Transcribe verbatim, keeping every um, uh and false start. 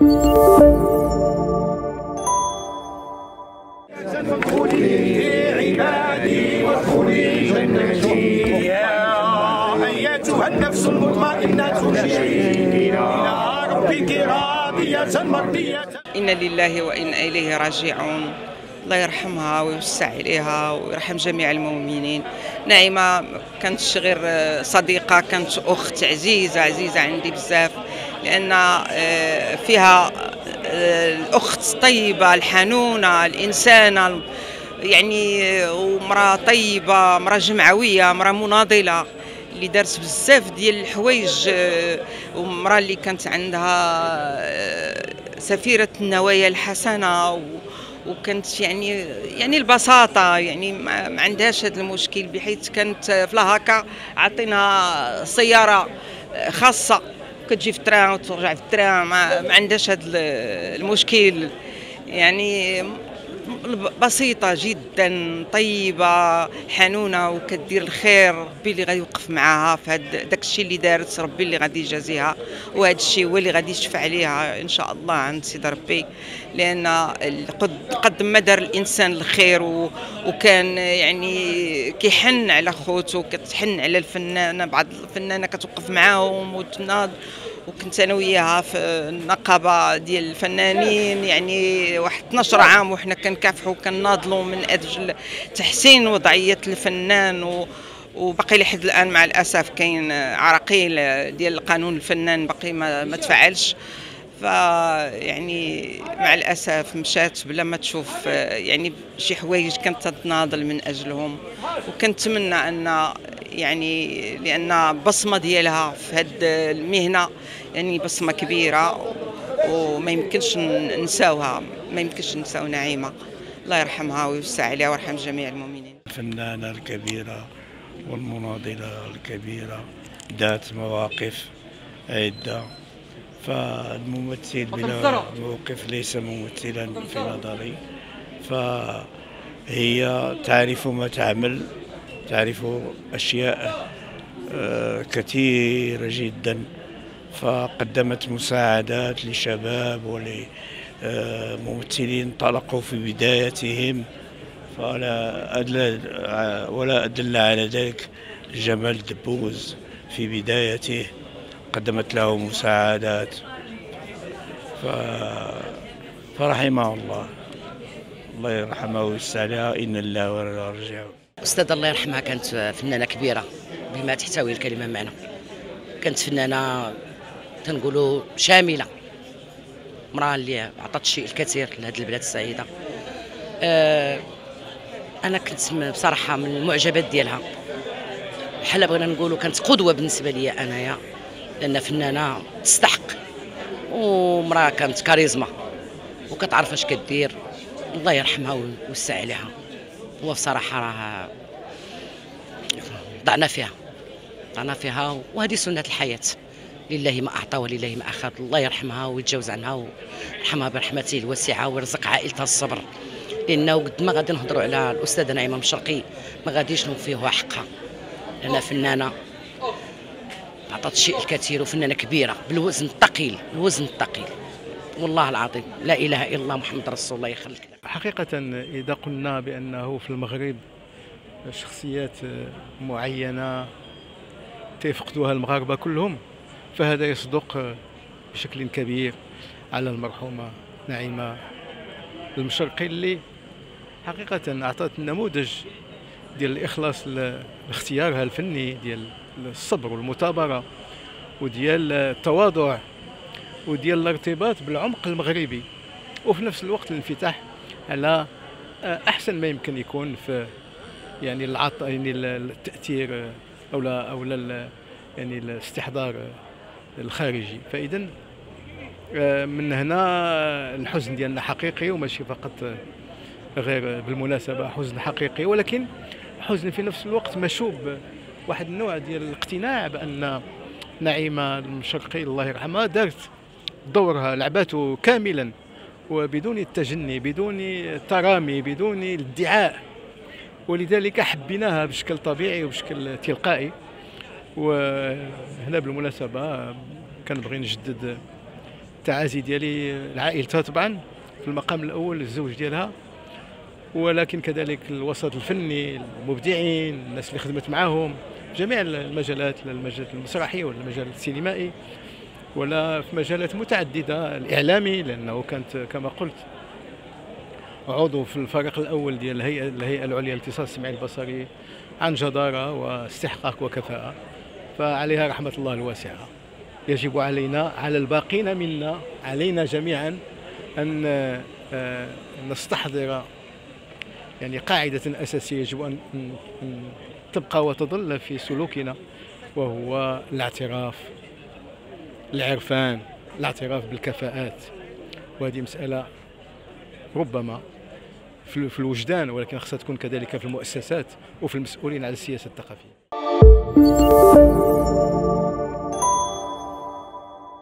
عبادي وادخلي جنتي يا أيتها النفس المطمئنة ارجعي إلى ربك راضية مرضية. إنا لله وإنا إليه راجعون. الله يرحمها ويوسع عليها ويرحم جميع المؤمنين. نعيمة كانت غير صديقة، كانت أخت عزيزة عزيزة عندي بزاف، لأن فيها الأخت الطيبة الحنونة الإنسانة، يعني ومرأة طيبة، مرأة جمعوية، مرأة مناضلة اللي دارت بزاف ديال الحوايج، ومرأة اللي كانت عندها سفيرة النوايا الحسنة، وكانت يعني يعني البساطة، يعني ما عندهاش هذا المشكل، بحيث كانت في الهكا عطينا سيارة خاصة كتجي في التران وترجع في التران، ما, ما عندهاش هذا المشكل، يعني بسيطة جدا، طيبة حنونة وكدير الخير. ربي اللي غادي يوقف معاها في هذا داك الشيء اللي دارت، ربي اللي غادي يجازيها، وهذا الشيء هو اللي غادي يشفع عليها ان شاء الله عند سيدي ربي، لان قد ما دار الانسان الخير وكان يعني كيحن على خوتو، كتحن على الفنانة، بعض الفنانة كتوقف معاهم وتناض، وكنت انا وياها في النقابه ديال الفنانين يعني واحد اثناش عام، وحنا كنكافحوا وكناضلوا من اجل تحسين وضعيه الفنان، وباقي لحد الان مع الاسف كاين عراقيل ديال القانون الفنان باقي ما, ما تفعلش، فيعني مع الاسف مشات بلا ما تشوف يعني شي حوايج كانت تناضل من اجلهم، وكنتمنى ان يعني لان بصمه ديالها في هذه المهنه يعني بصمه كبيره وما يمكنش ننساوها، ما يمكنش ننساو نعيمه، الله يرحمها ويوسع عليها ويرحم جميع المؤمنين. الفنانه الكبيره والمناضله الكبيره ذات مواقف عده، فالممثل بلا موقف ليس ممثلا في نظري، فهي تعرف ما تعمل، تعرف أشياء كثيرة جدا، فقدمت مساعدات لشباب ولممثلين انطلقوا في بدايتهم، فلا أدل ولا أدل على ذلك جمال دبوز في بدايته، قدمت له مساعدات، فرحمه الله، الله يرحمه ويوسع عليها، إن الله وإنا إليه راجعون. أستاذ الله يرحمها كانت فنانة كبيرة بما تحتوي الكلمة معنا، كانت فنانة تنقولوا شاملة، امرأة اللي عطت الشيء الكثير لهذه البلاد السعيدة. أه أنا كنت بصراحة من المعجبات ديالها، بحال بغينا نقولوا كانت قدوة بالنسبة لي أنايا، لأن فنانة تستحق، ومرأة كانت كاريزما وكتعرف اش كدير، الله يرحمها ويوسع عليها. هو بصراحة راه ضعنا فيها ضعنا فيها وهذه سنة الحياة، لله ما أعطى ولله ما أخذ، الله يرحمها ويتجاوز عنها ويرحمها برحمته الواسعة ويرزق عائلتها الصبر، لأنه قد ما غادي نهضروا على الأستاذة نعيمة مشرقي ما غاديش نوفيوها حقها، لأنها فنانة عطات الشيء الكثير وفنانة كبيرة بالوزن الثقيل، الوزن الثقيل، والله العظيم لا إله إلا الله محمد رسول الله يخليك. حقيقة إذا قلنا بأنه في المغرب شخصيات معينة تفقدها المغاربة كلهم، فهذا يصدق بشكل كبير على المرحومة نعيمة المشرقي، اللي حقيقة أعطت النموذج ديال الإخلاص لاختيارها الفني، ديال الصبر والمثابرة وديال التواضع وديال الارتباط بالعمق المغربي، وفي نفس الوقت الانفتاح على احسن ما يمكن يكون في يعني العط يعني التاثير او لا او لا يعني الاستحضار الخارجي. فاذا من هنا الحزن ديالنا حقيقي، وماشي فقط غير بالمناسبه حزن حقيقي، ولكن حزن في نفس الوقت مشوب واحد النوع ديال الاقتناع بان نعيمة المشرقي الله يرحمها دارت دورها، لعبته كاملا وبدون التجني، بدون الترامي، بدون الادعاء، ولذلك حبيناها بشكل طبيعي وبشكل تلقائي. وهنا بالمناسبة كنبغي نجدد التعازي ديالي لعائلتها طبعا في المقام الاول، الزوج ديالها، ولكن كذلك الوسط الفني، المبدعين، الناس اللي خدمت معاهم في جميع المجالات، لا المجال المسرحي ولا المجال السينمائي ولا في مجالات متعدده، الاعلامي، لانه كانت كما قلت عضو في الفريق الاول ديال الهيئه الهيئه العليا للاتصال السمعي البصري عن جداره واستحقاق وكفاءه، فعليها رحمه الله الواسعه. يجب علينا، على الباقين منا، علينا جميعا ان نستحضر يعني قاعده اساسيه يجب ان تبقى وتظل في سلوكنا، وهو الاعتراف، العرفان، الاعتراف بالكفاءات. وهذه مسألة ربما في الوجدان، ولكن خصها تكون كذلك في المؤسسات وفي المسؤولين على السياسة الثقافية.